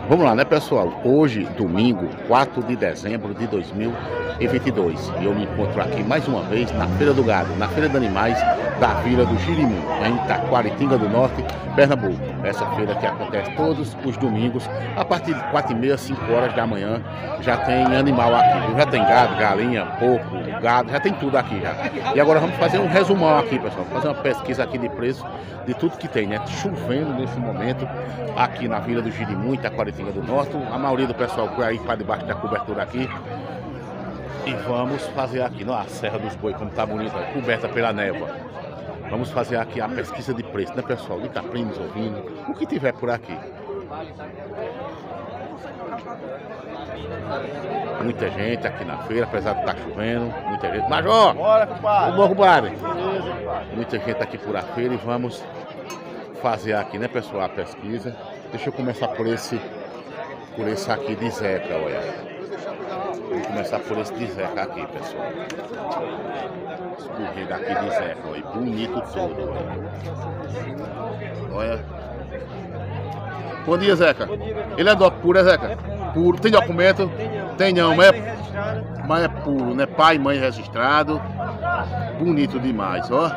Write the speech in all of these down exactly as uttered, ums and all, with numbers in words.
Vamos lá, né, pessoal? Hoje, domingo, quatro de dezembro de dois mil e vinte e dois. E eu me encontro aqui mais uma vez na Feira do Gado, na Feira de Animais da Vila do Jirimu, em Taquaritinga do Norte, Pernambuco. Essa feira que acontece todos os domingos, a partir de quatro e meia, cinco horas da manhã, já tem animal aqui. Já tem gado, galinha, porco, gado, já tem tudo aqui já. E agora vamos fazer um resumão aqui, pessoal. Fazer uma pesquisa aqui de preço de tudo que tem, né? Chovendo nesse momento aqui na Vila do Jirimu, em Taquaritinga do Norte. A maioria do pessoal foi aí para debaixo da cobertura aqui. E vamos fazer aqui, não, a Serra dos Boi, como tá bonita, coberta pela névoa. Vamos fazer aqui a pesquisa de preço, né, pessoal? De caprinos, ouvindo, o que tiver por aqui. Muita gente aqui na feira, apesar de estar chovendo. Muita gente. Major! Bora, compadre! Bom, compadre! Beleza, compadre. Muita gente aqui por a feira e vamos fazer aqui, né, pessoal, a pesquisa. Deixa eu começar por esse, por esse aqui de Zeca, olha. Vamos começar por esse de Zeca aqui, pessoal. Esse burrigo aqui de Zeca, olha. Bonito todo, olha. Olha. Bom dia, Zeca. Bom dia, Ele é do puro, é, Zeca? Puro. Tem documento? Tem não, mas é, registrado. mas é puro, né? Pai e mãe registrado. Bonito demais, ó.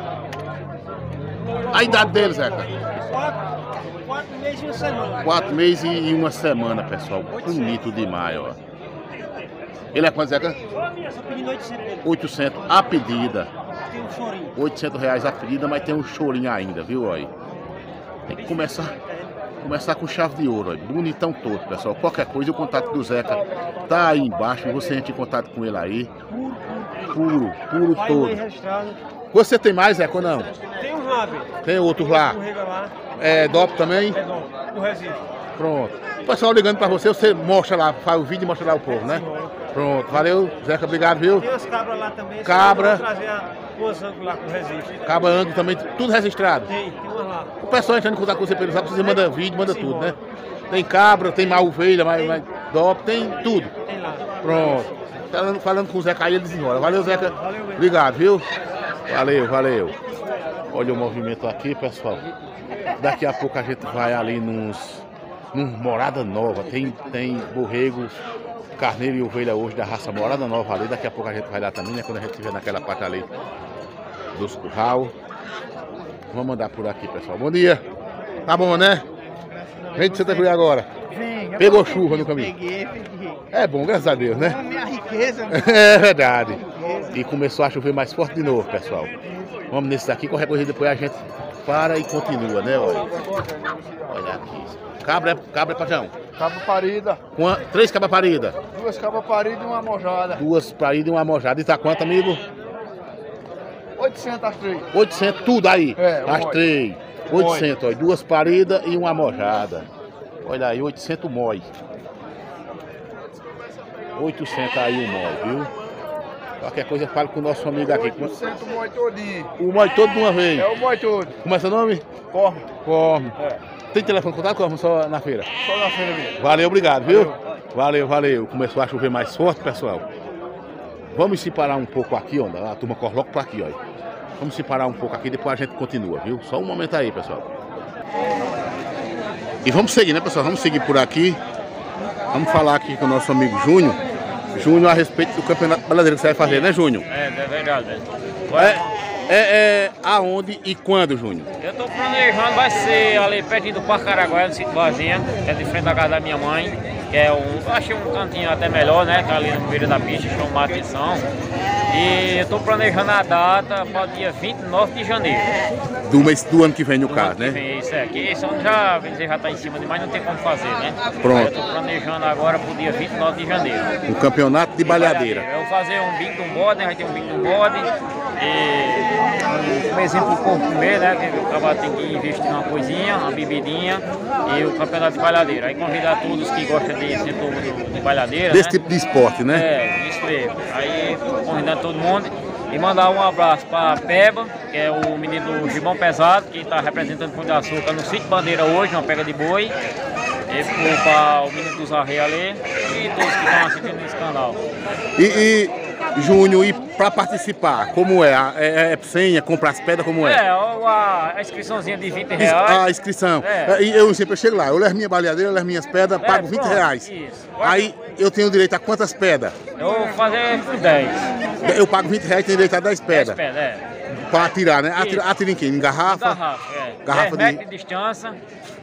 A idade dele, Zeca? Quatro, quatro meses e uma semana. Quatro meses e uma semana, pessoal. Bonito demais, ó. Ele é quanto, Zeca? Só pedindo oitocentos dele. oitocentos a pedida. Tem um chorinho. oitocentos reais a pedida, mas tem um chorinho ainda, viu, ó? Tem que começar, começar com chave de ouro, ó. Bonitão todo, pessoal. Qualquer coisa, o contato do Zeca tá aí embaixo. Você entra em contato com ele aí. Puro, puro Pai e mãe todo. registrado. Você tem mais, Zeca, ou não? Tem um rabe. Tem outros lá? Um rega lá. É, D O P também? É bom. O registro. Pronto. O pessoal ligando pra você, você mostra lá, faz o vídeo e mostra lá o povo, né? Pronto, valeu, Zeca, obrigado, viu? Tem umas cabras lá também. Cabra. Só trazer a duas ângulas lá com registro. Caba Ango também, tudo registrado. Tem, tem umas lá. O pessoal entrando em contato com você pelo zap, você manda vídeo, manda tudo, né? Tem cabra, tem mal ovelha, mais, mais D O P, tem tudo. Tem lá. Pronto. Falando, falando com o Zeca aí, ele desenrola. Valeu, Zeca. Valeu, velho. Obrigado, viu? Valeu, valeu. Olha o movimento aqui, pessoal. Daqui a pouco a gente vai ali nos, nos Morada Nova. Tem, tem borrego, carneiro e ovelha hoje da raça Morada Nova ali. Daqui a pouco a gente vai lá também, né? Quando a gente estiver naquela parte ali dos curral. Vamos andar por aqui, pessoal. Bom dia. Tá bom, né? Vem de Santa Cruz agora. Venha. Pegou chuva no caminho. Peguei, peguei. É bom, graças a Deus, né? A minha riqueza, né? É verdade. E começou a chover mais forte de novo, pessoal. Vamos nesse daqui, qualquer coisa depois a gente para e continua, né? Olha, olha aqui. Cabra é, cabra é patrão. Cabo parida, Qua- Três cabras paridas. duas cabas paridas e uma mojada. Duas paridas e uma mojada. E tá quanto, amigo? oitocentos as três. oitocentos, tudo aí. É, As um três. oitocentos, olha. Duas paridas e uma mojada. Olha aí, oitocentos mói. oitocentos aí o mói, viu? Qualquer coisa fala com o nosso amigo aqui. oitocentos o mói todinho. O mói todo de uma vez. É o mói todo. Como é seu nome? Corre. Corme. É. Tem telefone contato? Corme só na feira. Só na feira mesmo. Valeu, obrigado, viu? Valeu, valeu. Começou a chover mais forte, pessoal. Vamos se parar um pouco aqui, ó. A turma corre logo pra aqui, ó. Vamos se parar um pouco aqui, depois a gente continua, viu? Só um momento aí, pessoal. E vamos seguir, né, pessoal? Vamos seguir por aqui. Vamos falar aqui com o nosso amigo Júnior. Júnior a respeito do campeonato baladeiro que você vai fazer, né, Júnior? É, é verdade. É, é, é aonde e quando, Júnior? Eu tô planejando, vai ser ali pertinho do Parque Araguaia, no sítio Varginha, que é de frente da casa da minha mãe, que é um, eu achei um cantinho até melhor, né, que é ali no meio da pista, chamou a atenção. E eu tô planejando a data para o dia vinte e nove de janeiro. Do mês do ano que vem, no do caso, ano que né? vem. Isso é, que esse ano já, vem dizer, já tá em cima demais, não tem como fazer, né? Pronto. Aí eu tô planejando agora pro dia vinte e nove de janeiro. O campeonato de balhadeira. Eu vou fazer um bingo do bode, né? Vai ter um bingo do bode. E um comezinho pro povo comer, né? Que o cara tem que investir numa coisinha, uma bebidinha. E o campeonato de balhadeira. Aí convidar todos que gostam de, de, de balhadeira. Desse né? tipo de esporte, né? É, isso mesmo. Aí convidando todo mundo. E mandar um abraço para Peba, que é o menino do Gibão Pesado, que está representando o Pão de Açúcar no Sítio Bandeira hoje, uma pega de boi. E para o menino dos Arreios ali e todos que estão assistindo nesse canal. E, e Júnior, e para participar, como é? É, é senha, comprar as pedras, como é? É, a, a inscriçãozinha de vinte reais. A inscrição. É. E eu sempre chego lá, eu levo minha baleadeira, eu levo minhas pedras, É, pago vinte pronto, reais. isso. Aí eu tenho direito a quantas pedras? Eu vou fazer por dez. Eu pago vinte reais e tenho direito a dez dez pedras. pedras, é. Para atirar, né? Atira, Isso. atira em quem? Em garrafa? Garrafa, é. Garrafa dez de- metros de distância.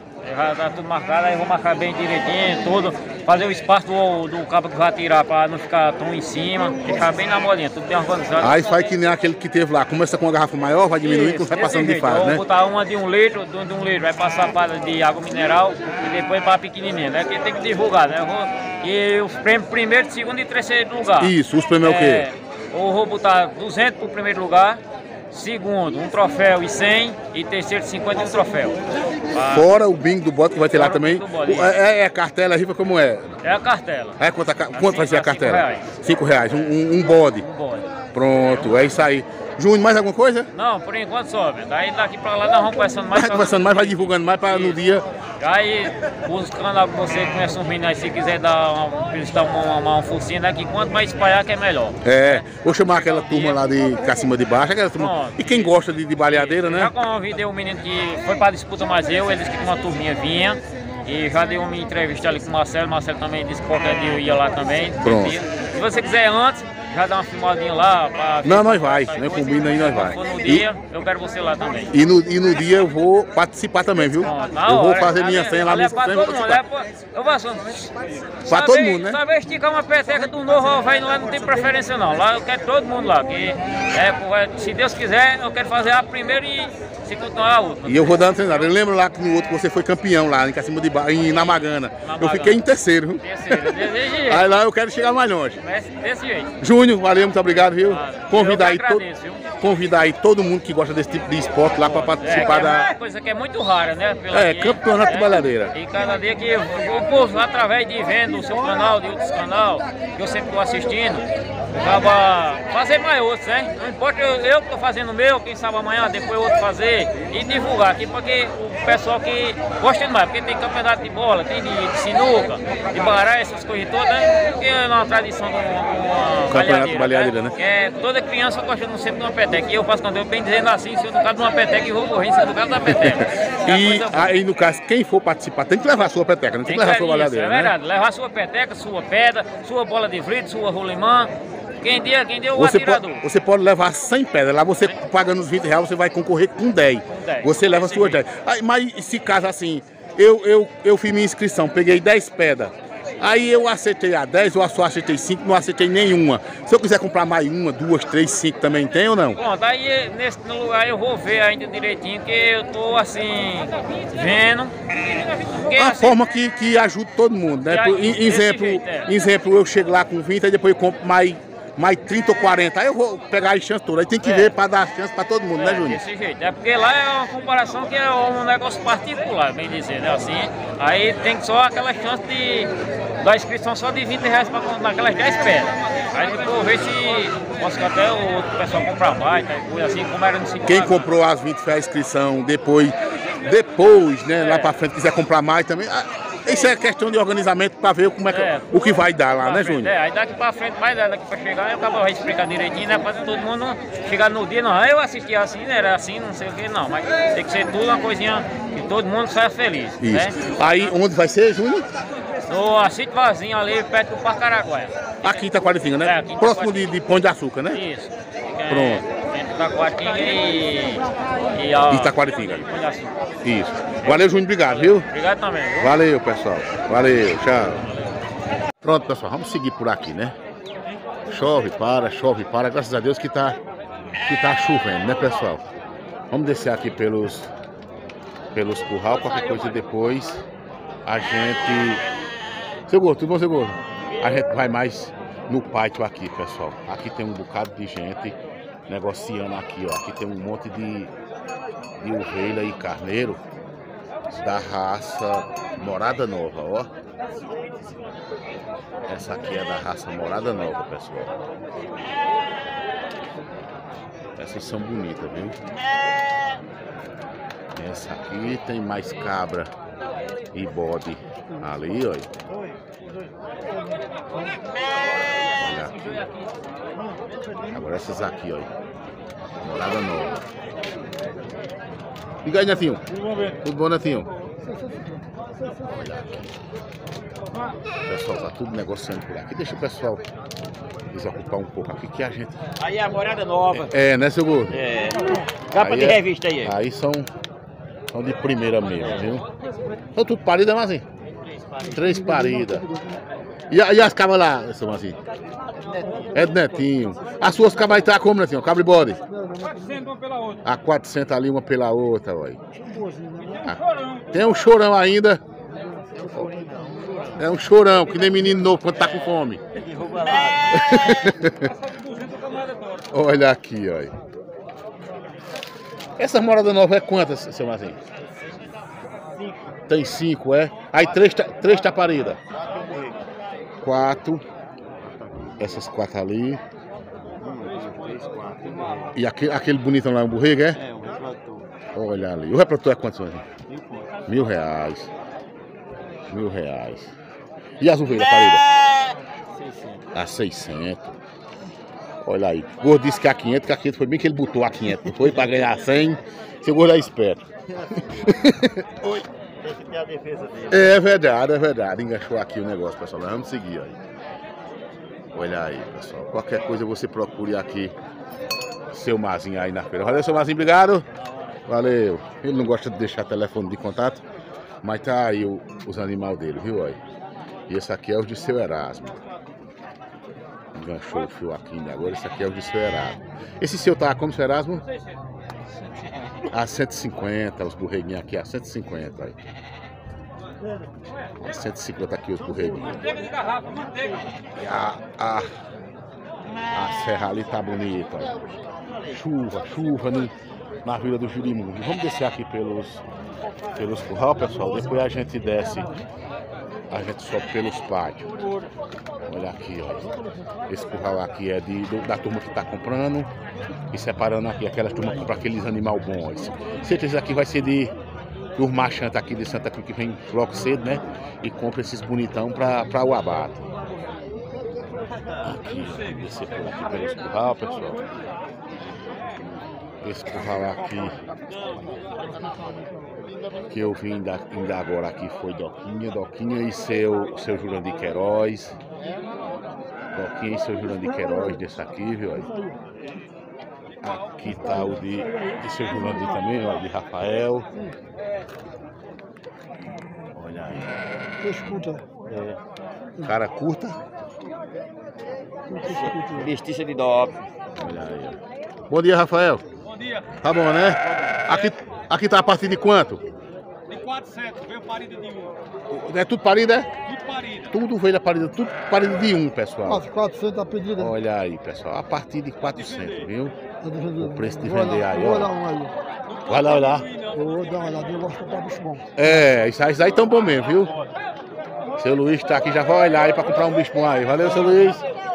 Já tá tudo marcado, aí eu vou marcar bem direitinho, tudo. Fazer o espaço do, do cabo que vai atirar para não ficar tão em cima. Deixar bem na molinha, tudo bem organizado. Aí faz que nem aquele que teve lá. Começa com uma garrafa maior, vai diminuindo, Isso, vai desse passando de jeito. fase, Vou né? botar uma de um litro, de um, de um litro, vai passar para de água mineral e depois para pequenininha, né? Que tem que divulgar, né? Eu vou, e os prêmios primeiro, segundo e terceiro lugar. Isso, os prêmios é o quê? Eu vou botar duzentos para o primeiro lugar, segundo um troféu e cem e terceiro cinquenta e um troféu. Pra- Fora o bingo do bode que vai ter lá Fora o também. bingo do bode, O- É, é cartela, rifa como é? É a cartela, É quanto, a ca- quanto vai ser a cinco cartela? reais. Cinco reais, um, um, um bode. um bode. Pronto, é isso aí. Júnior, mais alguma coisa? Não, por enquanto só, velho. Daí daqui pra lá nós vamos conversando mais. Vai conversando mais, vai divulgando mais para no dia. Aí, os canais que você conhece uns meninos aí, se quiser dar uma, publicitar uma, uma, uma forcinha, né? Que quanto mais espalhar, que é melhor. É, vou chamar aquela turma lá de cá cima de baixo, aquela turma. Pronto. E quem gosta de, de baleadeira, Já né? convidei um menino que foi pra disputa mais eu, ele disse que uma turminha vinha. E já dei uma entrevista ali com o Marcelo, o Marcelo também disse que qualquer dia eu ia lá também. Pronto. Se você quiser antes, já dá uma filmadinha lá. Pra Não, nós vai, pra né? coisa. Combina aí, nós vai. Quando for no E- dia, eu quero você lá também. E no, e no dia eu vou participar também, viu? Pronto, na Eu vou hora. fazer Tá minha vendo? senha lá Ali no é pra senha, todo vou mundo, participar. é pra- eu vou assim, Pra sabe- todo mundo, né? Sabe esticar uma peteca do novo ao velho lá não tem preferência não. Lá eu quero todo mundo lá. Que é, pô, se Deus quiser, eu quero fazer a primeira e se continuar a última. E eu vou dar uma treinada. Eu lembro lá que no outro você foi campeão lá, em Cacimba de ba... em Namagana. Eu Namagana. fiquei em terceiro. viu? Terceiro, desse jeito. Aí lá eu quero chegar mais longe. Desse, desse jeito. Júnior, valeu, muito obrigado, viu? Ah, Convidar eu aí, que to... agradeço, viu? Convidar aí todo mundo que gosta desse tipo de esporte lá para É, participar que é da. uma coisa que é muito rara, né? Pela É, aqui, campeonato de né? baleadeira. E cada dia que o povo, através de vendo o seu canal, de outros canal, que eu sempre estou assistindo, acaba fazer mais outros, né? Não importa eu, eu que estou fazendo o meu, quem sabe amanhã, depois outro fazer e divulgar aqui, porque o pessoal que gosta demais, porque tem campeonato de bola, tem de, de sinuca, de baralho, essas coisas todas, né? Porque é uma tradição de uma, uma Campeonato de baleadeira, né? Que é, toda criança gosta sempre de uma peteca. E eu faço quando eu bem dizendo assim, se eu no caso de uma peteca, eu vou morrer em cima do caso da peteca. É a E coisa boa. aí, no caso, quem for participar tem que levar a sua peteca, não tem, que levar a sua isso, baleadeira, é né? verdade. Levar sua peteca, sua pedra, sua bola de frito, sua rolimã. Quem deu, quem deu o Você atirador. pode, você pode levar cem pedras. Lá você pagando os vinte reais, você vai concorrer com dez. dez. Você leva Desse suas jeito. dez. Aí, mas se caso assim, eu, eu, eu fiz minha inscrição, peguei dez pedras. Aí eu acertei a dez, eu só acertei cinco, não acertei nenhuma. Se eu quiser comprar mais uma, duas, três, cinco também tem ou não? Pronto, aí nesse lugar eu vou ver ainda direitinho, que eu tô assim, vendo. Porque, Uma assim, forma que, que ajuda todo mundo, né? Que Por- ajuda, em- desse exemplo, jeito, é. exemplo, eu chego lá com vinte, aí depois eu compro mais, mais trinta ou quarenta. Aí eu vou pegar as chances todas. Aí tem que É. ver para dar chance para todo mundo, né, É, Júnior? desse jeito. É porque lá é uma comparação que é um negócio particular, bem dizer, né? Assim, aí tem só aquela chance de da inscrição só de vinte reais para naquelas dez pedras. Aí depois eu vejo se posso até o outro pessoal comprar mais, tá? Coisa assim, como era no segundo. Quem comprou as vinte fez a inscrição, depois, depois, né, É. lá para frente, quiser comprar mais também. ah, Isso é questão de organizamento para ver como é que, É. o que vai dar lá, Pra né, frente, Júnior? É, aí daqui pra frente, mais daqui pra chegar, eu acabo vai explicar direitinho, né? Pra todo mundo não chegar no dia, não. Aí eu assisti assim, né, era assim, não sei o que, não. Mas tem que ser tudo uma coisinha que todo mundo saia feliz. Isso. Né? Aí, onde vai ser, Júnior? No assito vazio ali, perto do Parque Araguaia. Aqui em Itaquaritinga, né? É, aqui em Próximo de, de Pão de Açúcar, né? Isso. Fica, Pronto. Entre Itaquaritinga e. E a. Itaquaritinga. e Pão de Açúcar. Isso. Valeu, Júnior, obrigado, viu? Obrigado também, viu? Valeu, pessoal. Valeu, tchau. Pronto, pessoal, vamos seguir por aqui, né? Chove, para, chove, para. Graças a Deus que tá, que tá chovendo, né, pessoal? Vamos descer aqui pelos, pelos curral, qualquer coisa depois a gente... Seu Gordo, tudo bom, seu Gordo? A gente vai mais no pátio aqui, pessoal. Aqui tem um bocado de gente negociando aqui, ó. Aqui tem um monte de, de ovelha e carneiro da raça Morada Nova, ó. Essa aqui é da raça Morada Nova, pessoal. Essas são bonitas, viu? Essa aqui tem mais cabra e bode ali, olha. Olha aqui. Agora essas aqui, olha. Morada nova. E aí, Netinho? Tudo bom, Netinho? Olha aqui. O pessoal tá tudo negociando por aqui. Deixa o pessoal desocupar um pouco aqui que a gente... Aí é a morada nova. É, né, seu gordo? É. Capa Aí de é- revista aí. Aí são, são de primeira mesmo, viu? São tudo paridas, mas assim. Três paridas. E, a- e as cabras lá, seu Mazinho? É do Netinho. As suas cabras aí tá como, Netinho? Cabra e bode? quatrocentos uma pela outra. A quatrocentos ali, uma pela outra, olha. Ah, tem um chorão ainda. É um chorão, que nem menino novo quando tá com fome. Olha aqui, olha. Essa morada nova é quantas, seu Mazinho? Tem cinco, é? Aí três, ta- três taparidas. Quatro. Essas quatro ali. E aquele, aquele bonitão lá, um borrego, é? É, um retrator. Olha ali. O reprodutor é quanto, seu Mazinho? Mil reais. Mil reais. E as ovelhas, parida? A seiscentos. Olha aí. O gordo disse que a quinhentos, que a quinhentos foi bem que ele botou a quinhentos. Não foi pra ganhar cem. Seu gordo é esperto. Oi. Tem que ter a defesa dele. É verdade, é verdade. Enganchou aqui o negócio, pessoal. Nós vamos seguir, olha. Olha aí, pessoal. Qualquer coisa você procure aqui. Seu Mazinho aí na feira. Valeu, seu Mazinho. Obrigado. Valeu. Ele não gosta de deixar telefone de contato. Mas tá aí o- os animais dele, viu? Olha. E esse aqui é o de seu Erasmo. Enganchou o fio aqui ainda agora. Esse aqui é o de seu Erasmo. Esse seu tá como, seu Erasmo? A cento e cinquenta. Os borreguinhos aqui a cento e cinquenta. Aí. A cento e cinquenta aqui os borreguinhos. E a, a, a serra ali tá bonita. Ó. Chuva, chuva no, na Vila do Jirimundo. Vamos descer aqui pelos, pelos curral, pessoal. Depois a gente desce. A gente sobe pelos pátios. Olha aqui, ó. Esse curral aqui é de, do- da turma que tá comprando. E separando aqui aquelas turmas que compram aqueles animais bons. Certeza aqui vai ser de dos marchantes aqui de Santa Cruz que vem logo cedo, né? E compra esses bonitão pra, pra o abate. Aqui, vamos descer por aqui pelos curral, pessoal. Esse curral aqui que eu vim ainda, ainda agora aqui foi Doquinha, Doquinha e seu, seu Jurandir Queiroz. Doquinha e seu Jurandir Queiroz desse aqui, viu? Aqui tá o de, de seu Jurandir também, ó, de Rafael. Olha aí. Escuta. Cara curta. Mestiça de dope. Olha aí, ó. Bom dia, Rafael. Bom dia. Tá bom, né? Aqui, aqui tá a partir de quanto? De quatrocentos, veio parida de um. É tudo parida, é? Tudo parida. Tudo veio da parida, tudo parida de um, pessoal. Quase quatrocentos a pedida. Olha aí, pessoal, a partir de quatrocentos, viu? O preço de vender aí, Vou ó. dar um aí. Vai lá olhar. Eu vou dar uma olhadinha, eu gosto de comprar bicho bom. É, isso aí, isso aí tão bom mesmo, viu? Seu Luiz tá aqui, já vai olhar aí pra comprar um bicho bom aí. Valeu, seu Luiz.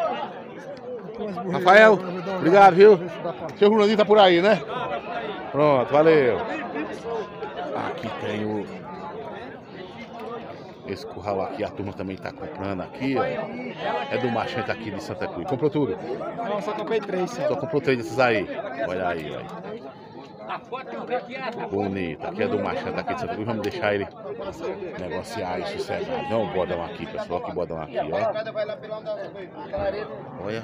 Rafael, obrigado, viu? Seu Jurandir tá por aí, né? Pronto, valeu. Aqui tem o... Esse curral aqui, a turma também tá comprando aqui, ó. É do marchante aqui de Santa Cruz. Comprou tudo? Não, só comprei três. Só comprou três desses aí. Olha aí, olha. Bonito. Aqui é do marchante aqui de Santa Cruz. Vamos deixar ele negociar e sossegar. Não o bodão aqui, pessoal. Que bodão aqui, ó. Olha.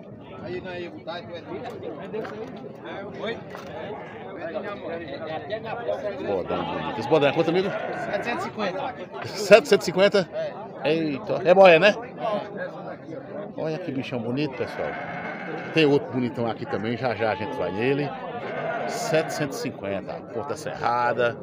Bodão bonito. Esse bodão é quanto, amigo? setecentos e cinquenta. setecentos e cinquenta? Eita. É boia, né? Olha que bichão bonito, pessoal. Tem outro bonitão aqui também. Já já a gente vai nele. setecentos e cinquenta. Porta cerrada.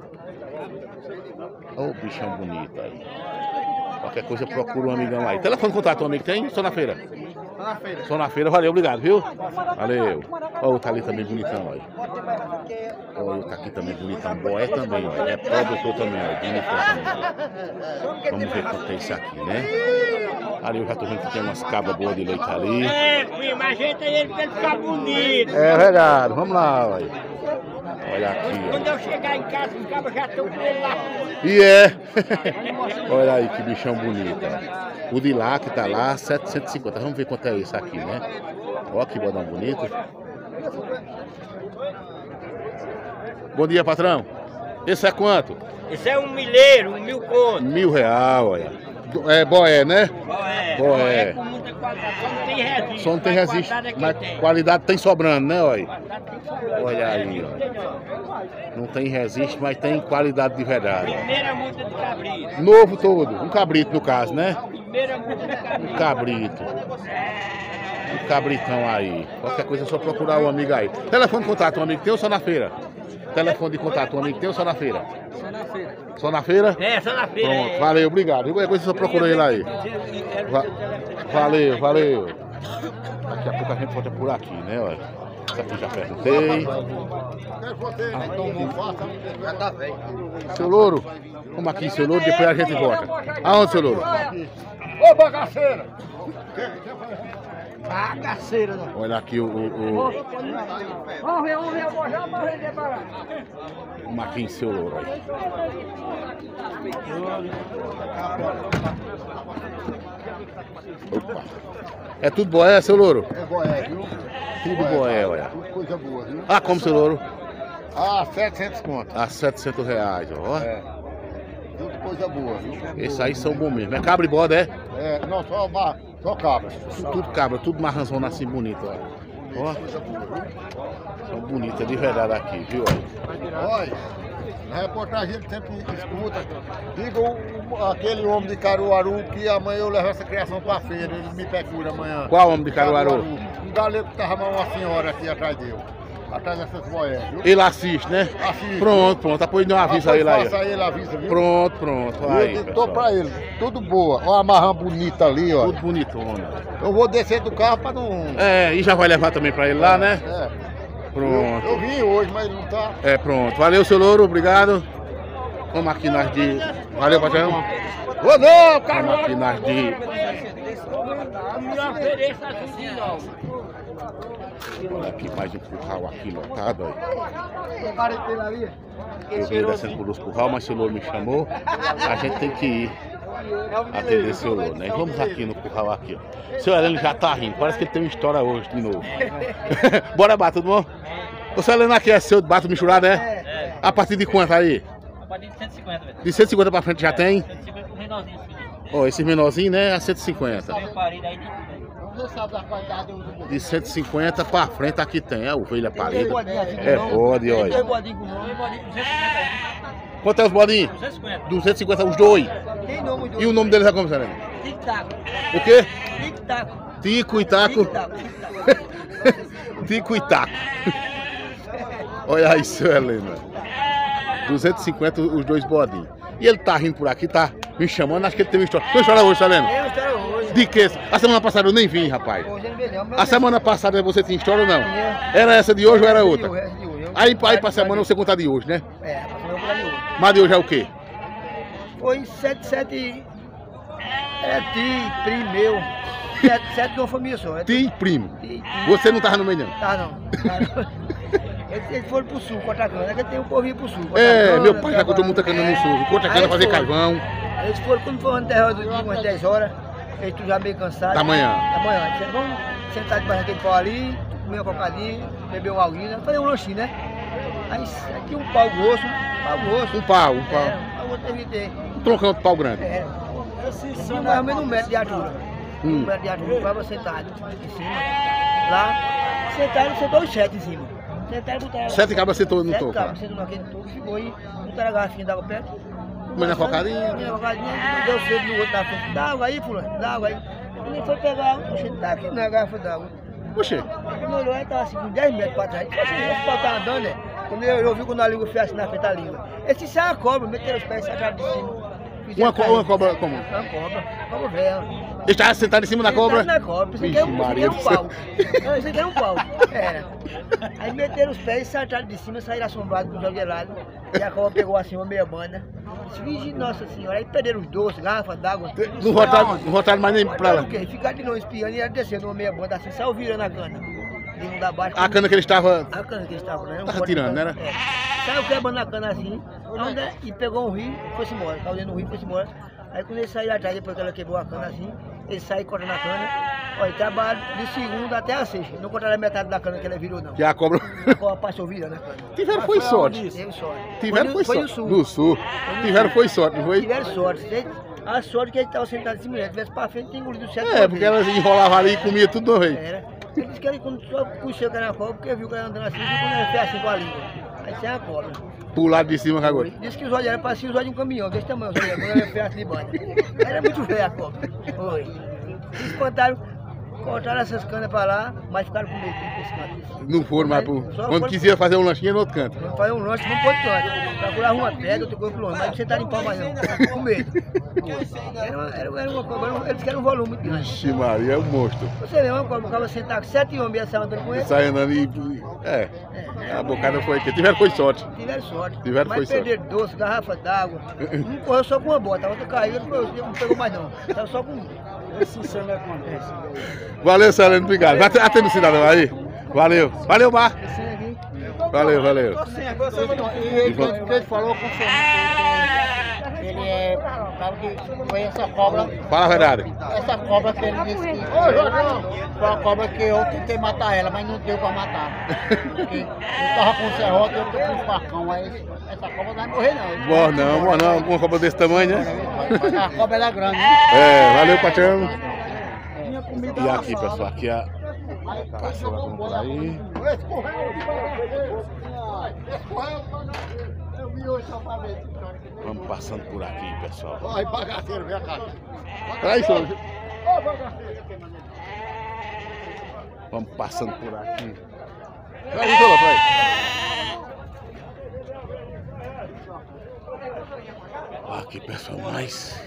Ô, bichão bonito aí. Qualquer coisa procura um amigão aí. Telefone de contato, um amigo tem? Só na feira? Tá na feira. Só na feira, valeu, obrigado, viu? Valeu. Ó, o tá ali também bonitão, aí. Ó, o tá aqui também bonitão. Boé também, ó. É produtor também, ó. Bonitão também. Vamos ver quanto é esse aqui, né? Ali eu já tô vendo que tem umas cabras boas de leite ali. É, prima, ajeita ele pra ele ficar bonito. É verdade, vamos lá, olha. Olha aqui, ó. Quando eu chegar em casa, os cabos já estão com ele lá. E é. Olha aí que bichão bonito. Ó. O de lá que tá lá, setecentos e cinquenta. Vamos ver quanto é esse aqui, né? Olha que bodão bonito. Bom dia, patrão. Esse é quanto? Esse é um milheiro, um mil conto. Mil real, olha. É boé, né? Boé. Boé. Com muita qualidade, só não tem resiste. Só não tem mas resiste, qualidade é que mas tem. qualidade tem sobrando, né, olha? Qualidade tem sobrando. Olha aí, ó. Não tem resiste, mas tem qualidade de verdade. Primeira multa de cabrito. Novo todo, um cabrito no caso, né? Primeira multa de cabrito. Um cabrito. Um cabritão aí. Qualquer coisa é só procurar o amigo aí. Telefone de contato, um amigo teu ou só na feira? Telefone de contato, um amigo teu ou só na feira? Só na feira. Só na feira? É, só na feira. Pronto, é. valeu, obrigado. Qualquer coisa é só procurar ele aí. Va- Valeu, valeu. Daqui a pouco a gente volta por aqui, né? Olha. Isso aqui já perguntei. Seu Louro, vamos aqui, seu Louro, depois a gente volta. Aonde, seu Louro? Ô, bagaceira! Bagaceira, não. Olha aqui o. o, o... Vamos ver, vamos ver, eu vou já pra vender para lá. Vamos aqui em seu Louro aí. Opa. É tudo boé, seu Louro? É boé, viu? Tudo boé, olha. Tudo coisa boa, viu? Ah, como, seu Louro? Ah, setecentos conto. A setecentos reais, ó. É. Tudo coisa boa, viu? Esses aí são bons mesmo. É cabra e bode, é? É, não, só, ma- só cabra. Tudo, tudo cabra, tudo marranzão assim bonito, ó. Ó, Coisa boa, viu? são bonitas de verdade aqui, viu? Ó. Olha, na reportagem ele sempre escuta. Diga o, o- aquele homem de Caruaru que amanhã eu levo essa criação pra feira. Ele me procura amanhã. Qual homem de Caruaru? Um galego que tava mal uma senhora aqui atrás dele. Atrás dessas boias, viu? Ele assiste, né? Assiste. Pronto, pronto. Apoio de uma avisa aí lá. Faça Aí. ele, avisa, viu? Pronto, pronto. Eu Aí, digo, pessoal. tô pra ele, tudo boa. Olha a marrã bonita ali, ó. Tudo bonitona. Eu vou descer do carro pra não. É, e já vai levar também pra ele lá, né? É. Pronto. Eu, eu vim hoje, mas não tá. É, pronto. Valeu, seu Louro. Obrigado. Vamos aqui nas de... Valeu, patrão. Ô não, cara! Vamos aqui nas de... Não ofereça assim, não. Olha aqui mais um curral aqui lotado, ó. Eu vim descendo por os curral, mas seu Louro me chamou. A gente tem que ir atender seu Louro, né? Vamos aqui no curral aqui, ó. Seu Heleno já tá rindo, parece que ele tem uma história hoje de novo. Bora, Bato, tudo bom? O seu Heleno aqui é seu de Bato misturado, é? É. A partir de quanto aí? A partir de cento e cinquenta, velho. De cento e cinquenta pra frente já tem? cento e cinquenta com menorzinho, filho. Ó, esses menorzinhos, né? A cento e cinquenta. Meu parido aí de tudo, velho. Você sabe da qualidade do. De cento e cinquenta pra frente aqui tem. É ovelha parida. É bode, olha. Tem bodinho com nome. Tem bodinho com duzentos e cinquenta aí. Quanto é os bodinhos? duzentos e cinquenta. duzentos e cinquenta os dois. Tem nome do E o nome deles é como, Serena? Tic-tac. O quê? Tic-tac. Tico e taco. Tic-tac. Tico e taco. Olha aí, seu Helena. duzentos e cinquenta os dois bodinhos. E ele tá rindo por aqui, tá me chamando. Acho que ele tem uma história. Tem uma história hoje, Helena? Tem uma história hoje. De que? A semana passada eu nem vim, rapaz. Hoje ele veio, não. A semana passada você tinha história ou não? Tinha. Era essa de hoje ou era Essa de outra? hoje, essa de hoje. Eu- Aí, aí pra semana você conta de hoje, né? É, foi eu pra de hoje. Mas de hoje é o quê? Foi sete, sete. É ti, primo meu. Sete, sete de uma família só. É Tio e primo. ti- ti- Você não tava no meio, não? Tá, não. Tá, não. Eles, eles foram pro sul, Cotacana. É que tem um povo ir pro sul. É, Cotacana, meu pai já contou trabalhando. muita cana no sul. Conta cana Aí fazer foi. carvão. Eles foram, quando foram dez horas do dia, umas dez horas, eles tudo já meio cansados. Da manhã. Da manhã. Disseram, vamos sentar debaixo daquele pau ali, comer uma cocadinha, beber uma aguinha, fazer um lanchinho, né? Aí aqui um pau grosso, um pau grosso. Um pau, um pau. É, um pau grosso teve que ter. Um troncão de pau grande. É. Tinha mais ou menos um metro de altura. Hum. Um metro de altura, estava sentado em cima. Lá, sentaram, sentou os sete em cima. Sentaram e botaram. Sete cabras sentou no Sete toco, cabras lá. sentou naquele toco, ficou aí, botaram a garrafinha d'água perto. Comendo a cocadinha. Comendo a cocadinha, deu cedo no outro da frente. Dá água aí, fulano, dá água aí. Ele foi pegar água, oxe, tá aqui na garrafa d'água. Oxê. Quando olhou, ele estava assim, com dez metros para trás. Oxe, esse pau tá andando, né? Quando ele olhou, viu quando a língua fez assim na frente da língua. Esse saiu a cobra, meteram os pés e sacaram de cima. Uma, co uma cobra como? Uma cobra, cobra velha. Ele estava sentado em cima da cobra? Na cobra, pensei que era um, Vixe, pensei que era um Maria pau. Não, pensei que era um pau. Era. Aí meteram os pés, saltaram de cima, saíram assombrados com os olhos gelados. E a cobra pegou assim uma meia banda. Disse, Virgem Nossa Senhora. Aí perderam os doces, garrafas d'água. Não voltaram, não voltaram mais nem pra lá. O quê? Ficaram de novo espiando e ela descendo uma meia banda assim, saiu virando a cana. de um da baixo. A cana que ele estava... A cana que ele estava, né? Um Tava corte tirando, de cana. né? É. Saiu quebrando a cana assim, onde, e pegou um rio e foi-se embora. Caiu dentro do rio e foi-se embora. Aí quando ele saiu atrás, depois que ela quebrou a cana assim, ele saiu cortando a cana. Olha, trabalha de segunda até a sexta. Não cortaram a metade da cana que ela virou, não. Que a cobra... A cobra passou virando a cana. Tiveram foi sorte. Teve sorte. Tiveram foi foi sorte. no sul. No sul. Tiveram foi sorte, não foi? Tiveram sorte. A sorte que ele estava sentado em cima, se tivesse para frente, tinha engolido sete É, porque elas enrolavam ali e comia tudo de uma vez. Era. Ele disse que ele quando só puxou o cara na cobra, porque viu que ela andando assim, viu quando ela fez assim com a língua. Aí tinha a cobra. Pulado de cima, cagou. Disse que os olhos eram pareciam os olhos de um caminhão, desse tamanho, os olhos, quando ela fez assim de banha. Era muito feia a cobra. Foi. Se espantaram, cortaram essas canas para lá, mas ficaram com medo de pescar. Não foram mais pro... Só Quando foram- quisia fazer um lanchinho no outro canto. Não faz um lanche, não pode tanto. Procurava uma pedra, outra coisa pro longe, mas não sentaram em pau mais não. Com medo. Era uma, era, era uma cobra, era um- eles querem um volume muito grande. Ixi, Maria, é um monstro. Você vê, uma cobra, o cara sentar com sete homens e ia sair andando com ele. Sai andando e... É, a bocada foi aqui. Tiveram foi sorte. Tiveram sorte. Tiveram mas foi sorte. perderam doce, garrafa d'água. Um correu só com uma bota, a outra caiu, ele não pegou mais não. Tava só com um. Esse sangue acontece. Valeu, Celeno, obrigado. Vai atender o cidadão aí. Valeu. Valeu, Mar. Valeu, valeu. E ele, ele falou com o senhor que ele é cara que foi essa cobra. Fala a verdade. Essa cobra que ele disse que foi uma cobra que eu tentei matar ela, mas não deu pra matar. Porque eu tava com o serrote e eu tô com um facão, mas essa cobra não vai morrer não. Boa não, boa não. Uma cobra desse tamanho, né? Mas a cobra ela é grande, né? É, valeu, patrão. E aqui, pessoal, aqui a cachorra vamos por aí. Vamos passando por aqui, pessoal. Ai, bagaceiro, vem cá. Peraí, senhor. Vamos passando por aqui. Peraí, senhor, peraí. Aqui, pessoal, mais.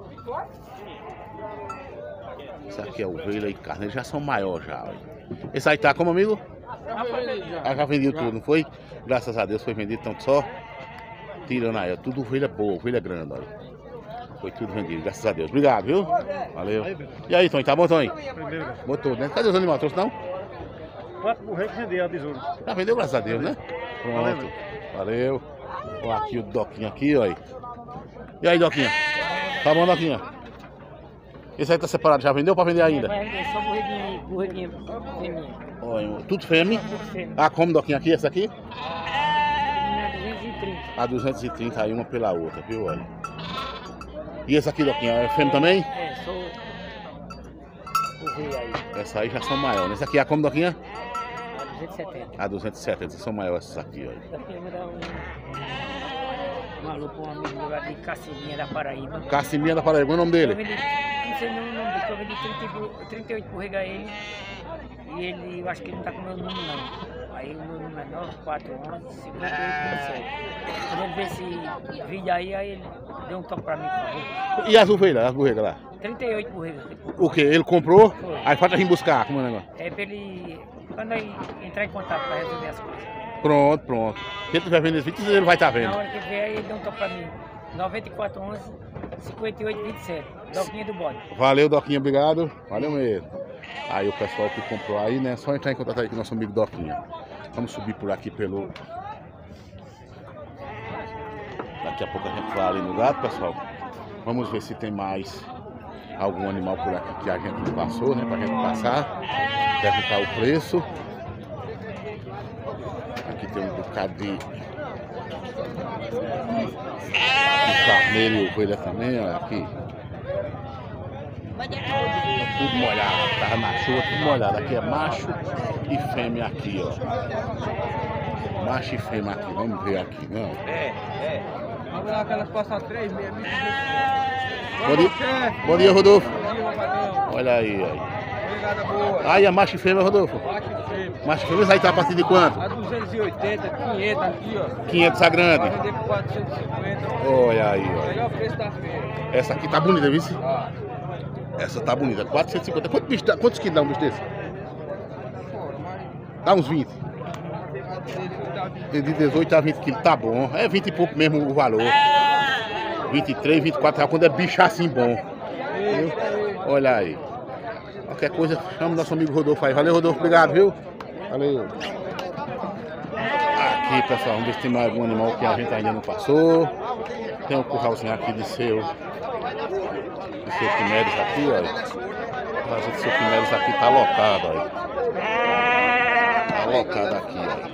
Esse aqui é ovelha e carne, eles já são maiores já. Olha. Esse aí tá como, amigo? Ah, já vendeu tudo, não foi? Graças a Deus foi vendido, então só tirando aí, ó, tudo ovelha boa, ovelha grande, olha. Foi tudo vendido, graças a Deus. Obrigado, viu? Valeu. E aí, Tony, tá bom, Tony? Botou, né? Cadê os animais? Trouxe não? Quatro burreiros vendeu a besouro. Já vendeu, graças a Deus, né? Pronto. Valeu. Ó, aqui o Doquinha aqui, ó. Aí. E aí, Doquinha? Tá bom, Doquinha? Esse aí tá separado, já vendeu ou pra vender ainda? Vai vender só burreguinho, burreguinho feminino. Olha, tudo fêmea. Tudo fêmea. Ah, como, Doquinha, aqui, essa aqui? duzentos e trinta. A duzentos e trinta aí, uma pela outra, viu? Olha. E essa aqui, Doquinha, é fêmea também? É, só o rei aí. Essa aí já são maiores. Essa aqui é a como, Doquinha? A duzentos e setenta. A duzentos e setenta, são maiores essas aqui, olha. Daqui eu vou dar um maluco, um amigo meu lá de Cacimbinha da Paraíba. Cacimbinha da Paraíba, qual é o nome Eu dele? vendi, não sei o nome dele, eu vendi trinta e bu- trinta e oito burrega a ele. E ele, eu acho que ele não tá com o meu número não. Aí o meu número é nove quatro onze, cinquenta e oito vinte e sete. Quando ele vê esse vídeo aí, aí ele deu um toque pra mim, por favor. E as ovelhas, as burregas lá? trinta e oito burregas. O que? Ele comprou? Foi. Aí falta vir buscar, como é o negócio? É pra ele, quando ele entrar em contato pra resolver as coisas. Pronto, pronto. Se ele tiver vendo esse vídeo, ele vai estar vendo. Na hora que vier, ele deu um toque pra mim. nove quatro onze, cinquenta e oito vinte e sete. Doquinha do bode. Valeu, Doquinha, obrigado. Valeu mesmo. Aí o pessoal que comprou aí, né? Só entrar em contato aí com o nosso amigo Doquinha. Vamos subir por aqui pelo... Daqui a pouco a gente vai ali no gado, pessoal. Vamos ver se tem mais algum animal por aqui que a gente passou, né? Pra gente passar. Deve estar o preço. Aqui tem um bocado de... de carneiro e ovelha também, olha aqui. Tudo molhado, tava na chuva, tudo molhado. Aqui é macho e fêmea aqui, ó. Macho e fêmea aqui, vamos ver aqui, não. É, é. Vamos lá que elas passam três meses. Bom dia, bom dia, Rodolfo. Olha aí, aí. Obrigada, boa. Aí a macho e fêmea, Rodolfo. Macho e fêmea. Macho e fêmea aí tá a partir de quanto? A duzentos e oitenta, quinhentos aqui, ó. quinhentos a Vai grande. vender por quatrocentos e cinquenta. Olha aí, ó. Melhor preço da feira. Essa aqui tá bonita, viu? Ah, Essa tá bonita, quatrocentos e cinquenta. Quantos, bicho dá- quantos quilos dá um bicho desse? fora, mas Dá uns vinte. De dezoito a vinte quilos, tá bom. É vinte e pouco mesmo o valor. vinte e três, vinte e quatro reais, quando é bicho assim bom. Viu? Olha aí. Qualquer coisa, chama o nosso amigo Rodolfo aí. Valeu, Rodolfo, obrigado, viu? Valeu. Aqui, pessoal, vamos ver se tem mais algum animal que a gente ainda não passou. Tem um curralzinho aqui de seu... De seu Quimeres aqui, olha. O curralzinho de seu Quimeres aqui tá lotado, olha. Tá lotado aqui, olha.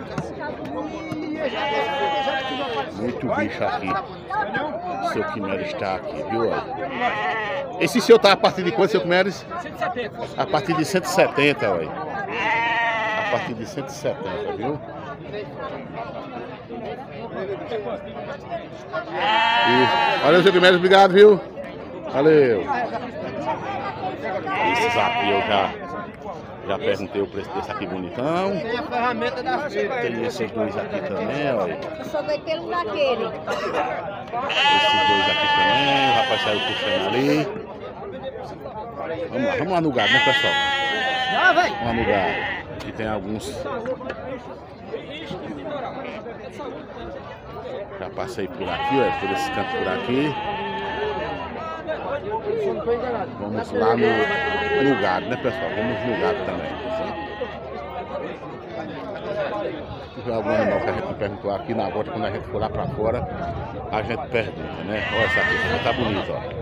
Muito bicho aqui. O seu Quimeres está aqui, viu? Olha. Esse seu tá a partir de quanto, seu Quimeres? A partir de cento e setenta, olha. A partir de cento e setenta, viu? Isso. Valeu, seu Quimeres, obrigado, viu? Valeu. Esses aqui eu já, já perguntei o preço desse aqui bonitão. Tem a ferramenta da feira. Tem esses dois aqui também, olha. Eu só dei pelo daquele. Esses dois aqui também, o rapaz saiu puxando ali. Vamos lá, vamos lá no gado, né, pessoal? Vamos lá no gado. Aqui tem alguns. Já passei por aqui, ó, por esse canto por aqui. Vamos lá no, no gado, né, pessoal? Vamos no gado também. Se tiver algum animal que a gente perguntou aqui na volta, quando a gente for lá pra fora, a gente pergunta, né? Olha essa aqui, tá bonito, ó.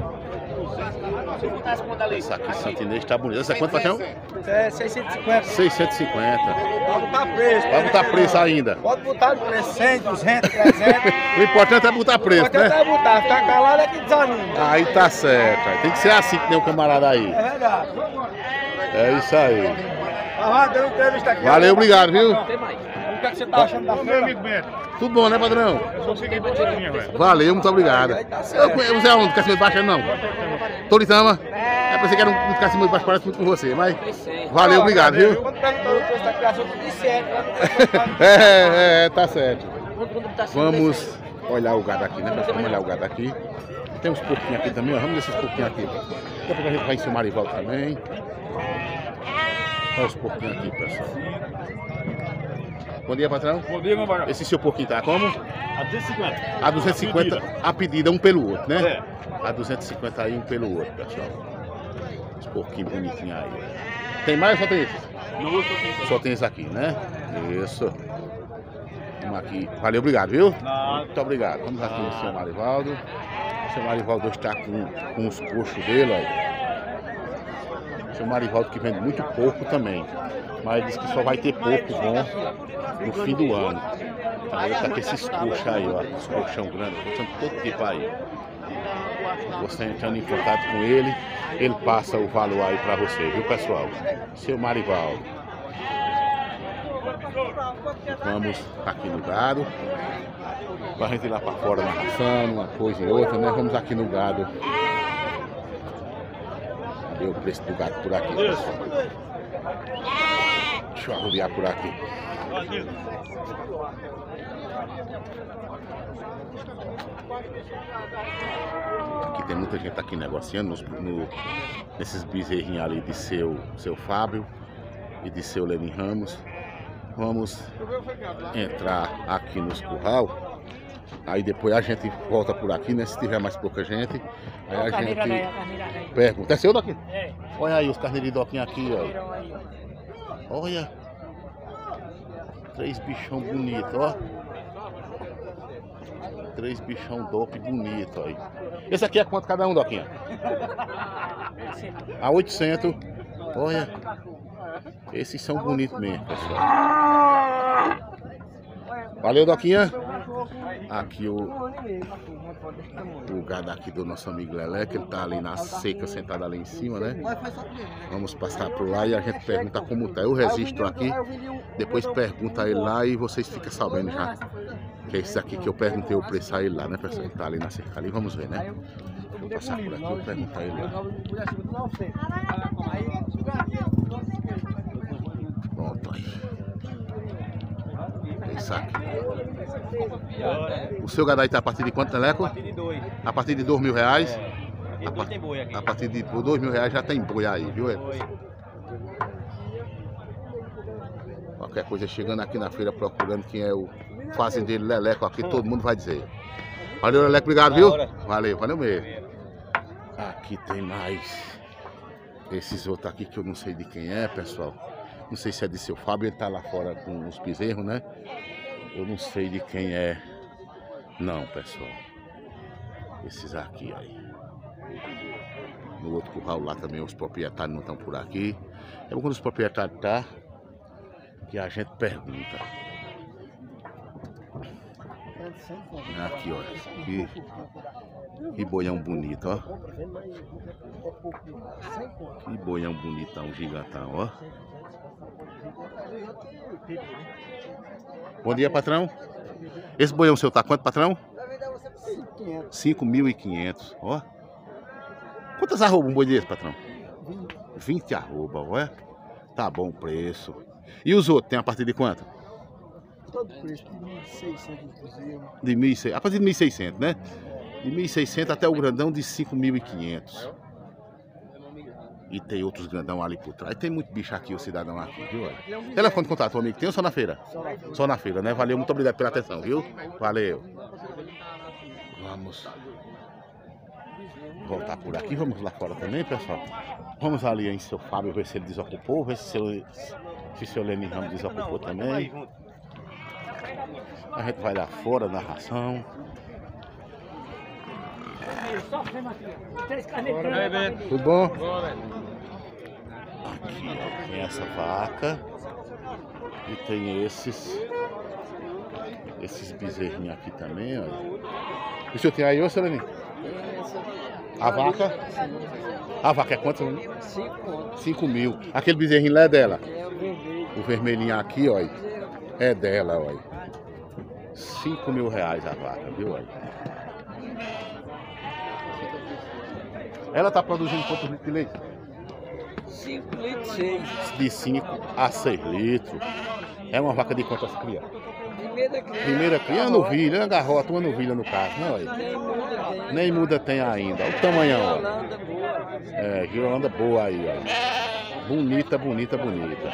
Essa aqui, Santo Inês, tá bonito. Essa é quanto, Paixão? É seiscentos e cinquenta. seiscentos e cinquenta. Pode botar preço. Vai botar preço ainda. Pode botar preço, cem, duzentos, trezentos. O importante é botar preço, Pode né? até botar, ficar calado é que desanima. Aí tá certo. Aí tem que ser assim que nem o camarada aí. É verdade. É isso aí. Ah, deu entrevista aqui. Valeu, obrigado, viu? O que é que você tá achando da feira? Tudo bom, né, padrão? Eu sou o seguinte, velho. Valeu, muito obrigado. Eu conheço, você é onde? Cacimento de Baixo, não? Toritama? É, pensei que era um Cacimento de Baixo, parece muito com você, mas... Valeu, obrigado, viu? Quando perguntou o preço da criação, eu disse sete. É, é, tá certo. Vamos olhar o gado aqui, né? Vamos olhar o gado aqui. Tem uns porquinhos aqui também, ó. Vamos ver esses porquinhos aqui. Daqui a pouco a gente vai em seu Marivaldo também. Olha os porquinhos aqui, pessoal. Bom dia, patrão. Bom dia, meu barão. Esse seu porquinho tá como? A duzentos e cinquenta. A duzentos e cinquenta, a pedida um pelo outro, né? É. A duzentos e cinquenta aí um pelo outro, pessoal. Os porquinhos bonitinhos aí. Tem mais ou só tem esses? Não vou ter. Só tem esse aqui, né? Isso. Vamos aqui. Valeu, obrigado, viu? Nada. Muito obrigado. Vamos aqui no seu Marivaldo. O seu Marivaldo está com, com os coxos dele, olha. O seu Marivaldo que vende muito porco também. Mas diz que só vai ter porco bom no fim do ano. Aí ele tá com esses coxos aí, ó. Os colchão grandes, colchão de todo tipo aí. Você entrando em contato com ele, ele passa o valor aí pra você, viu, pessoal? Seu Marivaldo. Vamos aqui no gado. Pra gente ir lá pra fora narração, uma coisa e outra, né? Vamos aqui no gado. Cadê o preço do gado por aqui, pessoal? Deixa eu arrodear por aqui. Aqui tem muita gente aqui negociando nos, no, nesses bezerrinhos ali de seu, seu Fábio e de seu Lenin Ramos. Vamos entrar aqui nos curral. Aí depois a gente volta por aqui, né? Se tiver mais pouca gente, aí a gente pergunta. É seu daqui? É. Olha aí os carneirinhos doquinhos aqui, ó. Olha. Três bichão bonitos, ó. Três bichão dope bonito aí. Esse aqui é quanto cada um, Doquinha? A oitocentos. Olha. Esses são bonitos mesmo, pessoal. Valeu, Doquinha. Aqui o, o gado aqui do nosso amigo Lelé, que ele tá ali na seca, sentado ali em cima, né? Vamos passar por lá e a gente pergunta como tá. Eu registro aqui, depois pergunta ele lá e vocês ficam sabendo já. Que é esse aqui que eu perguntei o preço a ele lá, né, pessoal? Ele tá ali na cerca ali, vamos ver, né? Vou passar por aqui e perguntar ele lá. Pronto aí. Isso aqui. O seu gado aí tá a partir de quanto, Teleco? A partir de dois. A partir de dois mil reais? E A, dois par- tem boi aqui. a partir de por dois mil reais já tem boi aí, viu? Boi. Qualquer coisa chegando aqui na feira procurando quem é o fazendeiro Leleco aqui, todo mundo vai dizer. Valeu, Leleco, obrigado, viu? Valeu, valeu mesmo. Aqui tem mais esses outros aqui que eu não sei de quem é, pessoal. Não sei se é de seu Fábio, ele tá lá fora com os bezerros, né? Eu não sei de quem é. Não, pessoal. Esses aqui aí. No outro curral lá também os proprietários não estão por aqui. É quando os proprietários tá que a gente pergunta. Aqui, olha. Que, que boião bonito, ó. Que boião bonitão, gigantão, ó. Bom dia, patrão. Esse boião seu tá quanto, patrão? cinco mil e quinhentos, ó. Quantas arroba um boi desse, patrão? vinte arroba, ó. Tá bom o preço. E os outros, tem a partir de quanto? Todo preço, de mil e seiscentos. De mil e seiscentos, a partir de mil e seiscentos, né? De mil e seiscentos até o grandão de cinco mil e quinhentos. E tem outros grandão ali por trás. Tem muito bicho aqui, o cidadão aqui, viu? Olha. Telefone de contato, amigo, tem ou só na feira? Só na feira. Só na feira, né? Valeu, muito obrigado pela atenção, viu? Valeu. Vamos voltar por aqui, vamos lá fora também, pessoal. Vamos ali em seu Fábio, ver se ele desocupou, ver se seu, se seu Lenin Ramos desocupou também. A gente vai lá fora na ração. Tudo bom? Aqui, ó, tem essa vaca. E tem esses. Esses bezerrinhos aqui também, olha. E o senhor tem aí, ô, seu Lenin? A vaca? A vaca é quanto? cinco mil. Aquele bezerrinho lá é dela? O vermelhinho aqui, olha. É dela, olha. cinco mil reais a vaca, viu, olha. Ela tá produzindo quantos litros de leite? cinco litros, seis. De cinco a seis litros. É uma vaca de quantas crias? Primeira cria. Primeira cria, uma novilha, uma garrota, uma novilha no caso, né, olha. Nem muda tem. Nem muda tem ainda. Olha o tamanhão, olha. É, girolanda boa aí, olha. Bonita, bonita, bonita.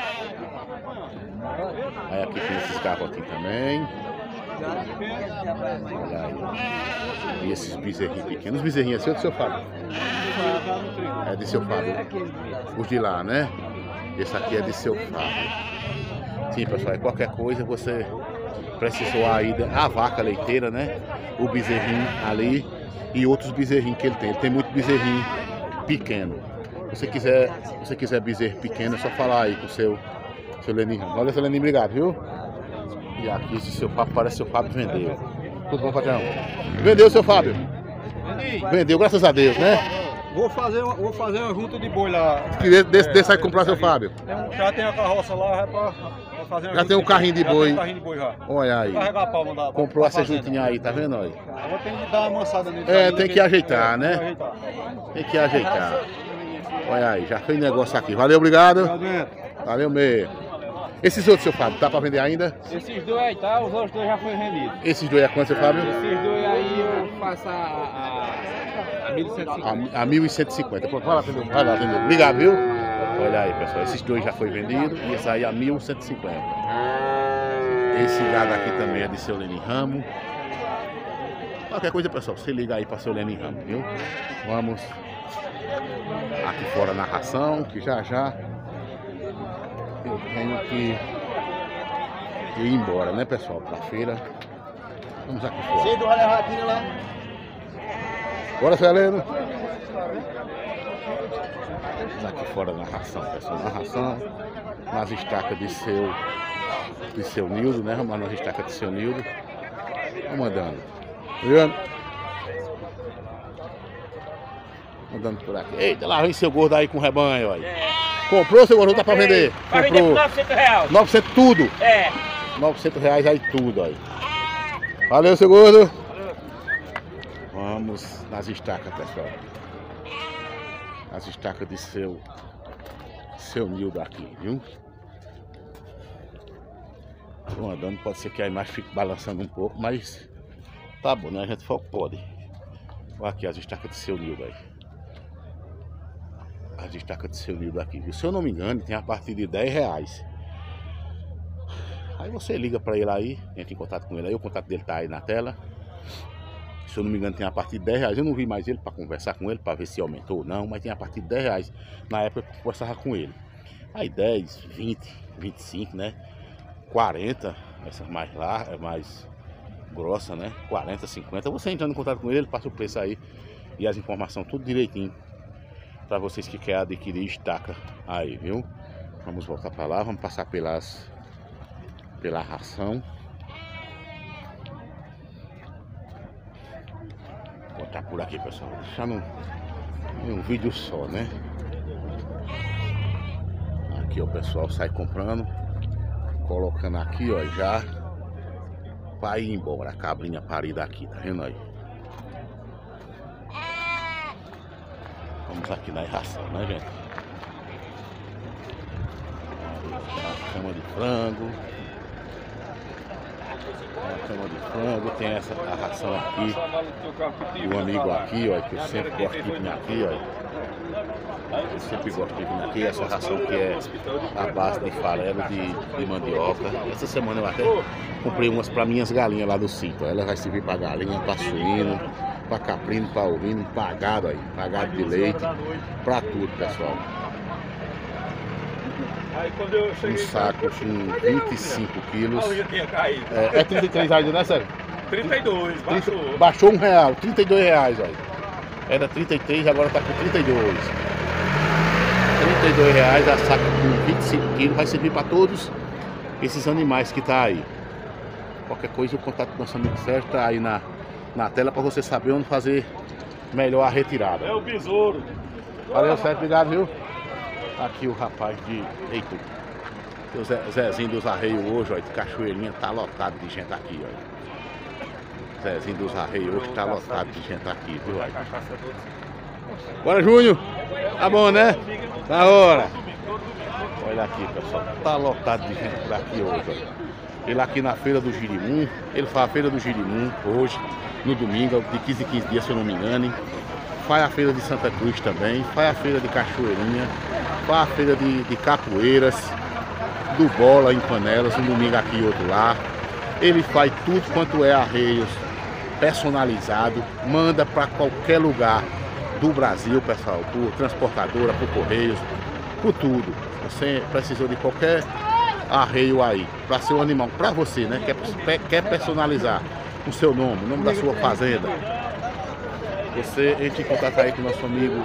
Aí aqui tem esses garrotinhos também. Olha aí. E esses bezerrinhos pequenos. Os bezerrinhos assim é do seu Fábio? É de seu Fábio. Os de lá, né? Esse aqui é de seu Fábio. Sim, pessoal, qualquer coisa você precisou aí a vaca leiteira, né? O bezerrinho ali e outros bezerrinhos que ele tem. Ele tem muito bezerrinho pequeno. Se você quiser, se você quiser bezerro pequeno, é só falar aí com o seu, seu Lenin. Olha, seu Lenin, obrigado, viu? E aqui esse seu Fábio, parece que o seu Fábio vendeu. Tudo bom, patrão? Vendeu, seu Fábio? Vendeu, graças a Deus, né? Vou fazer, uma, vou fazer uma junta de boi lá. Que desse, desse, desse aí comprar seu Fábio? Tem um, já tem a carroça lá, é pra, pra fazer uma Já tem um carrinho de já boi. Tem um carrinho de boi já. Olha aí. Carregar a palma da, comprou pra essa fazenda. juntinha aí, tá vendo aí? Agora tem que dar uma amansada nele. É, tem que ajeitar, é, né? Tem que ajeitar. Tem que ajeitar. Olha aí, já fez negócio aqui. Valeu, obrigado. Valeu mesmo. Esses outros, seu Fábio, tá pra vender ainda? Esses dois aí tá, os outros dois já foram vendidos. Esses dois é quanto, seu Fábio? Esses dois aí eu faço a, a, a mil e cento e cinquenta. A, a mil e cento e cinquenta. Pronto, vai lá, entendeu? Vai lá, entendeu? Obrigado, viu? Olha aí, pessoal. Esses dois já foi vendido e esse aí a mil cento e cinquenta. Esse gado aqui também é de seu Lenin Ramos. Qualquer coisa, pessoal, você liga aí para seu Lenin Ramos, viu? Vamos aqui fora na ração, que já já eu tenho que, que ir embora, né, pessoal? Pra feira. Vamos aqui fora. Cheio do radinho lá. Bora, Celeno. Vamos aqui fora na ração, pessoal. Na ração, nas estacas de seu, de seu Nildo, né? Vamos lá nas estacas de seu Nildo. Vamos andando. Viu? Andando por aqui. Eita, lá vem seu gordo aí com o rebanho, olha. Comprou, seu gordo? Tá pra vender? Pra vender por novecentos reais. novecentos tudo? É. novecentos reais aí tudo, aí. Valeu, seu gordo. Vamos nas estacas, pessoal. As estacas de seu, seu Nildo aqui, viu? Estou andando, pode ser que a imagem fique balançando um pouco, mas tá bom, né? A gente só pode. Olha aqui as estacas de seu Nildo aí. As estacas de seu Nildo aqui, viu? Se eu não me engano, tem a partir de dez reais. Aí você liga para ele aí, entra em contato com ele aí, o contato dele tá aí na tela. Se eu não me engano, tem a partir de dez reais. Eu não vi mais ele para conversar com ele, para ver se aumentou ou não, mas tem a partir de dez reais. Na época eu conversava com ele. Aí dez, vinte, vinte e cinco, né? quarenta, essa mais lá, é mais grossa, né? quarenta, cinquenta. Você entrando em contato com ele, ele passa o preço aí e as informações tudo direitinho para vocês que querem adquirir estaca aí, viu? Vamos voltar para lá, vamos passar pelas pela ração. Vou botar por aqui, pessoal, deixar num, num vídeo só, né? Aqui o pessoal sai comprando, colocando aqui, ó, já vai ir embora a cabrinha parida aqui, tá vendo aí? Vamos aqui na ração, né, gente? A cama de frango, a cama de frango, tem essa a ração aqui, e o amigo aqui, ó, que eu sempre gosto de vir aqui, ó. Eu sempre gosto de vir aqui, essa ração que é a base de farelo de, de mandioca. Essa semana eu até comprei umas para minhas galinhas lá do sítio. Ela vai servir para galinha, para suíno, para caprino, para ovino, para gado aí, para gado de leite, para tudo, pessoal. Um saco com vinte e cinco quilos. É, é trinta e três reais, né, sério? trinta e dois, baixou. trinta, baixou um real, trinta e dois reais, olha. Era trinta e três, agora tá com trinta e dois. trinta e dois reais a saca com vinte e cinco quilos, vai servir para todos esses animais que tá aí. Qualquer coisa, o contato do nosso amigo Sérgio tá aí na, na tela para você saber onde fazer melhor a retirada. É o besouro. Valeu, Sérgio, obrigado, viu? Aqui o rapaz de... Eita, o Zé, Zezinho dos Arreios hoje, ó, de Cachoeirinha, tá lotado de gente aqui, ó. Zezinho dos Arreios hoje tá lotado de gente aqui, viu? Aí. Bora, Júnior! Tá bom, né? Da hora! Olha aqui, pessoal, tá lotado de gente por aqui hoje, ó. Ele aqui na Feira do Girimum, ele faz a Feira do Girimum hoje, no domingo, de quinze em quinze dias, se eu não me engano. Faz a Feira de Santa Cruz também, faz a Feira de Cachoeirinha, faz a Feira de, de Capoeiras, do Bola em Panelas, um domingo aqui e outro lá. Ele faz tudo quanto é arreios personalizado, manda para qualquer lugar do Brasil, pessoal, por transportadora, por correios, por tudo. Você precisou de qualquer arreio aí, para ser um animal, para você, né? Quer, quer personalizar o seu nome, o nome da sua fazenda. Você entra em contato aí com o nosso amigo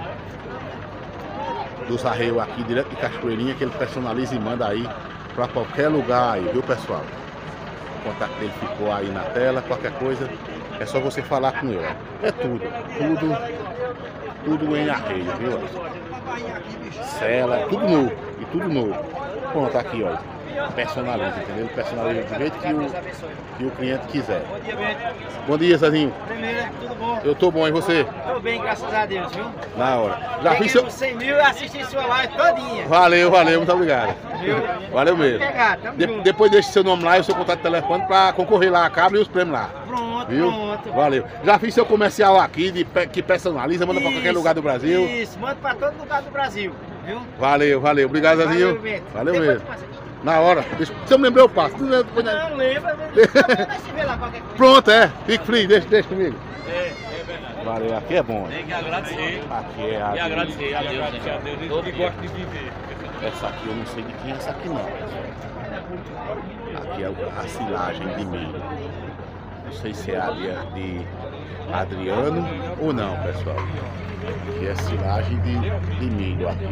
dos arreios aqui, direto de Cachoeirinha, que ele personaliza e manda aí para qualquer lugar aí, viu, pessoal? O contato dele ficou aí na tela, qualquer coisa é só você falar com ele. É tudo, tudo, tudo em arreio, viu? Cela, tudo novo, e tudo novo. Pronto, aqui, ó. Personaliza, entendeu? Personaliza do jeito que o, que o cliente quiser. Bom dia, Zezinho. Primeiro, tudo bom? Eu tô bom, e você? Tô bem, graças a Deus, viu? Na hora. Já fiz seu... cem mil e assisti sua live todinha. Valeu, valeu, muito obrigado. Viu? Valeu mesmo. Pegar, tamo De, junto. depois deixe seu nome lá e o seu contato de telefone pra concorrer lá a cabra e os prêmios lá. Pronto, Viu? pronto. Valeu. Já fiz seu comercial aqui de, pe- que personaliza, manda pra qualquer Isso, lugar do Brasil. Isso, manda pra todo lugar do Brasil, viu? Valeu, valeu. Obrigado, Zezinho. Valeu, Beto. Valeu Depois mesmo. passa aqui. Na hora. Deixa, se eu me lembrei, eu passo. Não, depois- Não, lembra, mas vai se ver lá qualquer coisa. Pronto, é. Fique free, deixa, deixa comigo. É, é verdade. Valeu, aqui é bom. Tem que agradecer. Aqui é a. E agradecer a Deus, né? A Deus, todo que gosta de viver. Essa aqui eu não sei de quem é essa aqui não. Aqui é a silagem de milho. Não sei se é a de, de Adriano ou não, pessoal. Aqui é silagem de, de milho aqui.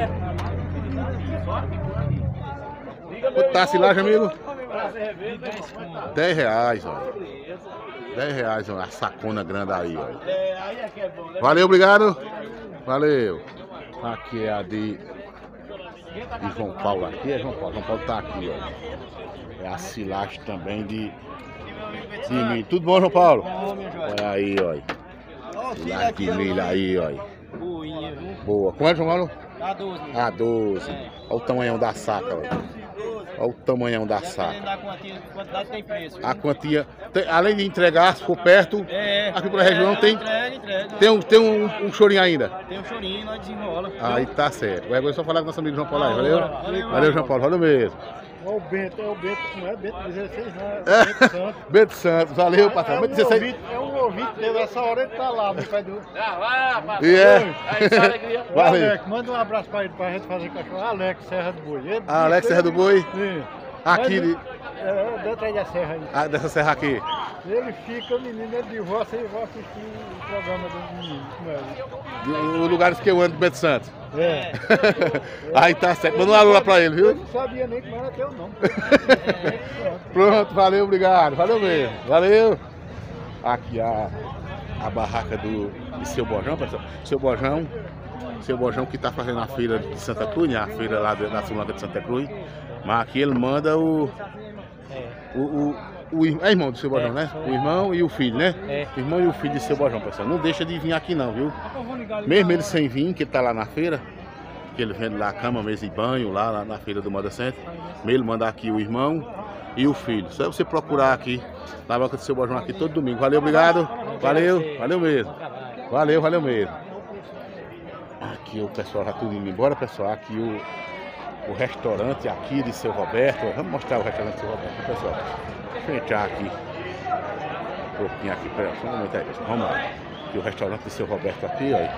Quanto tá a silagem, amigo? dez reais, ó. dez reais, ó. A sacona grande aí, ó. Valeu, obrigado. Valeu. Aqui é a de, de João Paulo. Aqui é João Paulo. João Paulo tá aqui, ó. É a silagem também de, de milho. Tudo bom, João Paulo? Olha aí, ó. Silagem de milho aí, ó. Boa. Quanto, João Paulo? A doze. A doze. Olha o tamanhão da saca, ó. Olha o tamanhão da saca. Dependendo da quantia, quantidade tem preço. A quantia, tem- além de entregar, se for perto, É, aqui pela região tem, Entrega, entrega. tem, um, tem um, um chorinho ainda. Tem um chorinho, nós desenrola. Aí tá certo. Agora é só falar com nosso amigo João Paulo aí. Valeu? Valeu. Valeu, João Paulo. Valeu mesmo. Olha o Bento, é o Bento, não é Bento dezesseis, não, é É. Bento Santos. Bento Santos, valeu, patrão. É Bento um, dezesseis. ouvinte, é um ouvinte dele, essa hora ele tá lá no pé do... Ah, vai, rapaz. E é. Aí, só alegria. Ô, Valeu. Alex, manda um abraço pra ele, pra gente fazer cachorro. Alex, Serra do Boi. Ele, Ah, Alex Serra do Boi, Sim. aqui, Mas, de, É, dentro aí da serra aí. ah, dessa serra aqui. Ele fica, menino, ele diz, vou assistir, vou assistir o programa do menino com ele. Os lugares que eu ando de Bento Santos. É. Aí tá certo. Manda um alô lá pra ele, Eu viu? não sabia nem como era teu nome. Pronto, valeu, obrigado. Valeu mesmo. Valeu. Aqui a, a barraca do de seu Bojão, pessoal. Seu Bojão. Seu Bojão que tá fazendo a feira de Santa Cruz, né? A feira lá da Sulanca de Santa Cruz. Mas aqui ele manda o. O, o, o ir- é irmão do seu Bojão, né? O irmão e o filho, né? É. O irmão e o filho de seu Bojão, pessoal. Não deixa de vir aqui não, viu? Mesmo ele sem vir, que ele tá lá na feira, que ele vende lá cama, mesa e banho, lá, lá na feira do Moda Center. Ele manda aqui o irmão e o filho. Só você procurar aqui na boca do seu Bojão aqui todo domingo. Valeu, obrigado. Valeu, valeu mesmo. Valeu, valeu mesmo. Aqui o pessoal já tudo indo embora, pessoal. Aqui o, o restaurante aqui de seu Roberto. Vamos mostrar o restaurante de seu Roberto, pessoal. Deixa eu entrar aqui. Um pouquinho aqui, pera, só um momento aí, pessoal. Vamos lá. Aqui o restaurante do seu Roberto aqui, ó.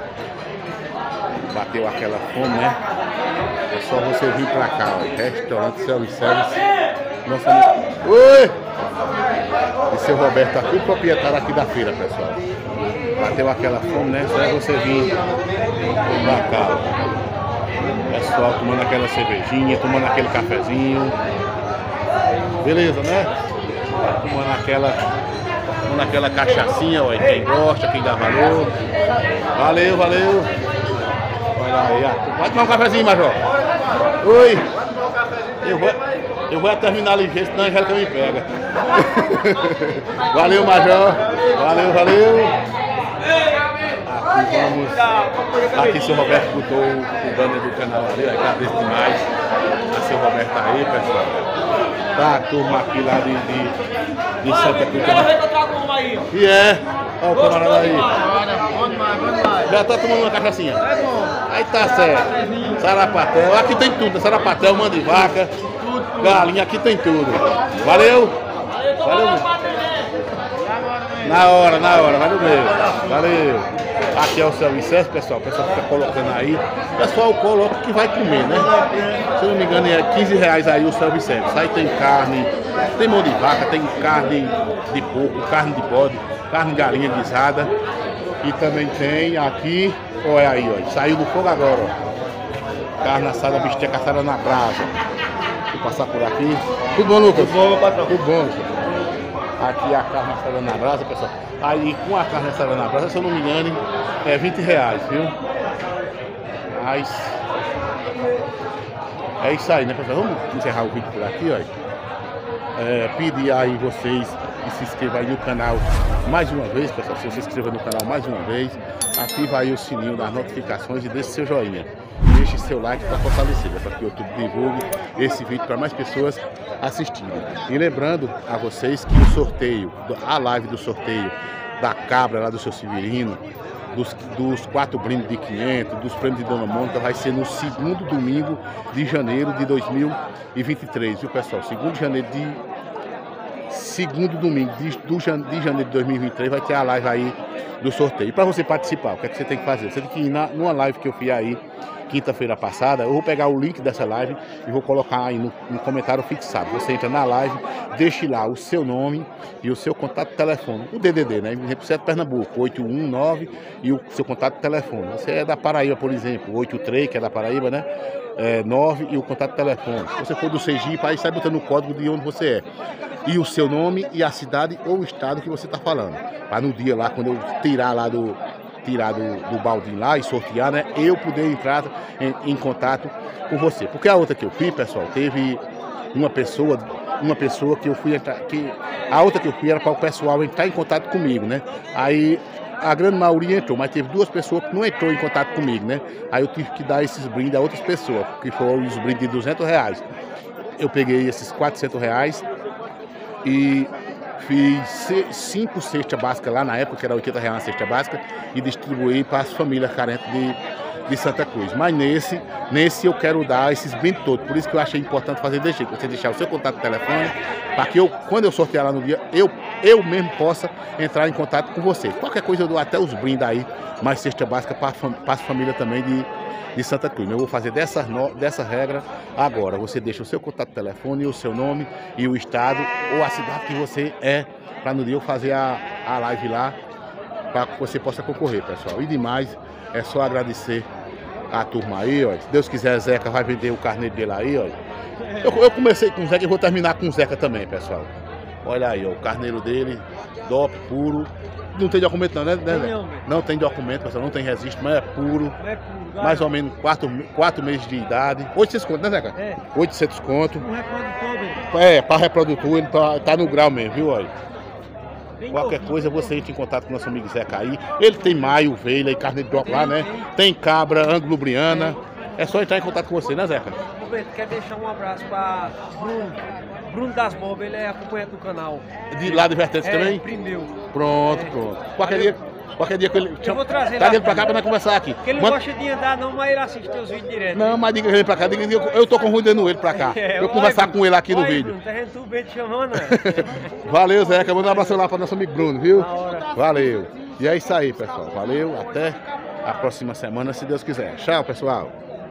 Bateu aquela fome, né? É só você vir pra cá, ó. Restaurante Self Service. Nossa, amigo. Oi! E seu Roberto aqui, o proprietário aqui da feira, pessoal. Bateu aquela fome, né? Só você vir pra cá, ó. Pessoal tomando aquela cervejinha, tomando aquele cafezinho. Beleza, né? Tomando aquela, tomando aquela cachaçinha, ó. Quem gosta, quem dá valor. Valeu, valeu. Olha aí, ó. Pode tomar um cafezinho, Major. Oi. Eu vou, eu vou terminar ligeiro, senão a Angélica me pega. Valeu, Major. Valeu, valeu. Aqui vamos. Aqui seu Roberto botou o, o banner do canal ali, ó. Agradeço demais a seu Roberto aí, pessoal. Tá a turma aqui lá de, de, de Santa Cruz. Também. E é, ó o camarada aí. Já tá tomando uma cachaçinha. Aí tá certo. Sarapatel, aqui tem tudo, sarapatel, mandivaca, galinha, aqui tem tudo. Valeu? Valeu. Na hora, na hora, valeu mesmo. Valeu. Aqui é o serviço, pessoal. O pessoal fica colocando aí. O pessoal coloca o que vai comer, né? Se eu não me engano, é quinze reais aí o serviço. Aí tem carne, tem mão de vaca, tem carne de porco, carne de bode, carne de galinha guisada. E também tem aqui, olha aí, ó. Saiu do fogo agora, ó. Carne assada, bisteca assada na brasa. Vou passar por aqui. Tudo bom, Lucas? Tudo bom, patrão? Tudo bom, pessoal. Aqui a carne assada na brasa, pessoal. Aí com a carne assada na brasa, se eu não me engano, é vinte reais, viu? Mas é isso aí, né, pessoal? Vamos encerrar o vídeo por aqui, ó. É, pedir aí vocês que se inscrevam aí no canal mais uma vez, pessoal. Se você se inscreva no canal mais uma vez, ativa aí o sininho das notificações e deixe seu joinha. Deixe seu like para fortalecer, para que o YouTube divulgue esse vídeo para mais pessoas assistirem. E lembrando a vocês que o sorteio, a live do sorteio da cabra lá do seu Severino, dos, dos quatro brindes de quinhentos, dos prêmios de Dona Mônica, vai ser no segundo domingo de janeiro de dois mil e vinte e três, viu, pessoal? Segundo de janeiro de segundo domingo de, do, de janeiro de dois mil e vinte e três vai ter a live aí do sorteio. E para você participar, o que é que você tem que fazer? Você tem que ir na, numa live que eu fiz aí quinta-feira passada. Eu vou pegar o link dessa live e vou colocar aí no, no comentário fixado. Você entra na live, deixe lá o seu nome e o seu contato de telefone, o D D D, né? Você é de Pernambuco, oito um nove, e o seu contato de telefone. Você é da Paraíba, por exemplo, oito três, que é da Paraíba, né? É, nove e o contato de telefone. Se você for do Sergipe, aí sai botando o código de onde você é. E o seu nome e a cidade ou o estado que você está falando. Para no dia lá, quando eu tirar lá do... tirar do, do baldinho lá e sortear, né? Eu poder entrar em, em contato com você. Porque a outra que eu fiz, pessoal, teve uma pessoa, uma pessoa que eu fui entrar, que a outra que eu fui era para o pessoal entrar em contato comigo, né? Aí a grande maioria entrou, mas teve duas pessoas que não entrou em contato comigo, né? Aí eu tive que dar esses brindes a outras pessoas, que foram os brindes de duzentos reais. Eu peguei esses quatrocentos reais e fiz ce- cinco cestas básicas lá na época, que era oitenta reais uma cesta básica, e distribuí para as famílias carentes de, de Santa Cruz. Mas nesse, nesse eu quero dar esses brindes todos. Por isso que eu achei importante fazer desse jeito, você deixar o seu contato de telefone, para que eu, quando eu sortear lá no dia, eu, eu mesmo possa entrar em contato com você. Qualquer coisa eu dou até os brindes aí, mais cesta básica para as famílias também de, de Santa Cruz. Eu vou fazer dessa, no, dessa regra agora. Você deixa o seu contato de telefone, o seu nome e o estado ou a cidade que você é, para no dia eu fazer a, a live lá, para que você possa concorrer, pessoal. E demais, é só agradecer a turma aí, ó. Se Deus quiser, Zeca vai vender o carneiro dele aí, ó. Eu, eu comecei com o Zeca e vou terminar com o Zeca também, pessoal. Olha aí, ó, o carneiro dele, D O P puro. Não tem documento não, né? né Não, não tem documento, pessoal, não tem registro, mas é puro. É puro, Mais ou menos quatro, quatro meses de idade. oitocentos conto, né, Zeca? É. oitocentos conto. Um reprodutor, velho. É, para reprodutor, ele tá, tá no grau mesmo, viu, olha. Bem Qualquer novinho, coisa, bem você entra em contato com o nosso amigo Zeca aí. Ele tem maio, ovelha e carne de drop lá, né? Tem cabra, anglo-briana. É só entrar em contato com você, né, Zeca? Roberto, quer deixar um abraço para Bruno. Bruno das Bobas, ele é acompanhante do canal. De lá de Vertentes É, também? primeiro. Pronto, É. pronto. Qualquer dia, qualquer dia que ele. Eu vou trazer Tá lá. ele pra cá pra nós conversar aqui. Porque ele não Manda- gosta de andar não, mas ele assiste teus vídeos direto. Não, mas diga ele pra cá. Diga, diga, eu tô convidando ele pra cá. É, Eu olha, conversar Bruno. com ele aqui no Olha, vídeo. Bruno, tá vendo tu bem te chamando, né? Valeu, Zeca. Manda um abraço lá para nosso amigo Bruno, viu? Na hora. Valeu. E é isso aí, pessoal. Valeu. Até a próxima semana, se Deus quiser. Tchau, pessoal.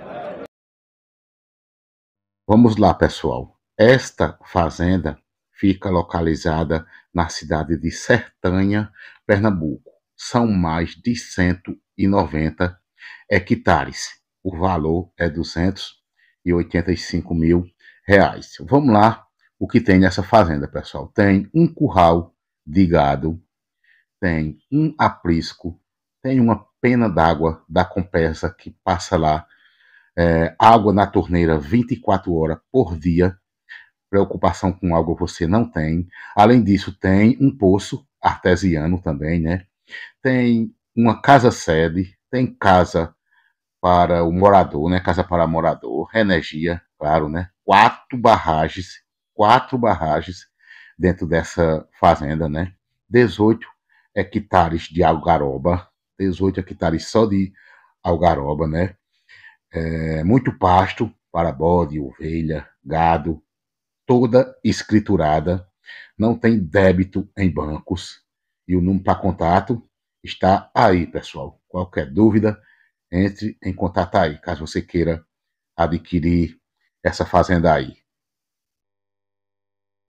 Vamos lá, pessoal. Esta fazenda fica localizada na cidade de Sertânia, Pernambuco. São mais de cento e noventa hectares. O valor é duzentos e oitenta e cinco mil reais. Vamos lá. O que tem nessa fazenda, pessoal? Tem um curral de gado, tem um aprisco, tem uma pena d'água da Compesa que passa lá, é, água na torneira vinte e quatro horas por dia. Preocupação com água você não tem. Além disso, tem um poço artesiano também, né? Tem uma casa-sede, tem casa para o morador, né? Casa para morador, energia, claro, né? Quatro barragens, quatro barragens dentro dessa fazenda, né? dezoito hectares de algaroba, dezoito hectares só de algaroba, né? É, muito pasto para bode, ovelha, gado, toda escriturada, não tem débito em bancos. E o número para contato está aí, pessoal. Qualquer dúvida, entre em contato aí, caso você queira adquirir essa fazenda aí.